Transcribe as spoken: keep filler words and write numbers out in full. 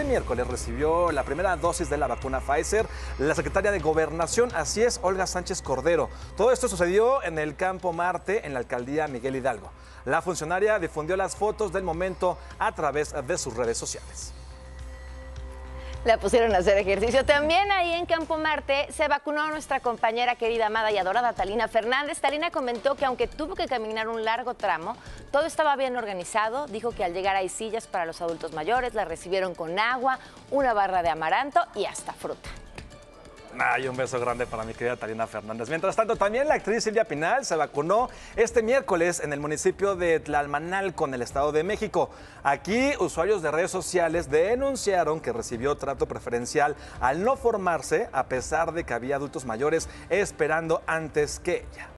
miércoles recibió la primera dosis de la vacuna Pfizer la secretaria de Gobernación, así es, Olga Sánchez Cordero. Todo esto sucedió en el Campo Marte, en la alcaldía Miguel Hidalgo. La funcionaria difundió las fotos del momento a través de sus redes sociales. La pusieron a hacer ejercicio. También ahí en Campo Marte se vacunó nuestra compañera querida, amada y adorada Talina Fernández. Talina comentó que aunque tuvo que caminar un largo tramo, todo estaba bien organizado. Dijo que al llegar hay sillas para los adultos mayores, la recibieron con agua, una barra de amaranto y hasta fruta. Ay, un beso grande para mi querida Talina Fernández. Mientras tanto, también la actriz Silvia Pinal se vacunó este miércoles en el municipio de Tlalmanalco, en el Estado de México. Aquí, usuarios de redes sociales denunciaron que recibió trato preferencial al no formarse, a pesar de que había adultos mayores esperando antes que ella.